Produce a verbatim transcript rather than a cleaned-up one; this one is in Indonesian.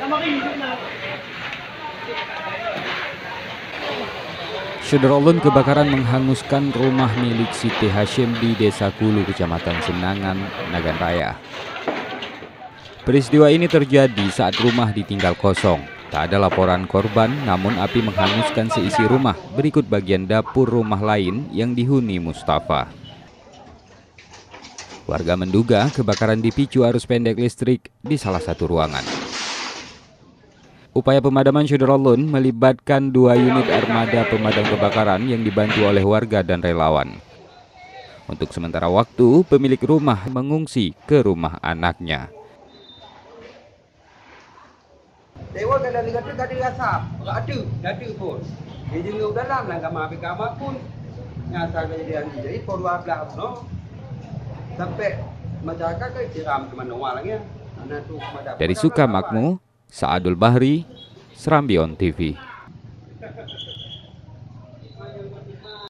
Syederolun kebakaran menghanguskan rumah milik Siti Hashim di Desa Kulu, Kecamatan Senangan, Nagan Raya. Peristiwa ini terjadi saat rumah ditinggal kosong. Tak ada laporan korban, namun api menghanguskan seisi rumah. Berikut bagian dapur rumah lain yang dihuni Mustafa. Warga menduga kebakaran dipicu arus pendek listrik di salah satu ruangan. Upaya pemadaman Syederolun melibatkan dua unit armada pemadam kebakaran yang dibantu oleh warga dan relawan. Untuk sementara waktu, pemilik rumah mengungsi ke rumah anaknya. Dewa kadang kata tak ada asap, tak ada, tak ada pun. Dia jenguk dalam lah kamar, pergi kamar pun. Yang asal kejadian ni, jadi korban belah no. Sampai masyarakat ke siram ke mana orang lagi. Dari Sukamakmur, Saadul Bahri, Serambi On T V.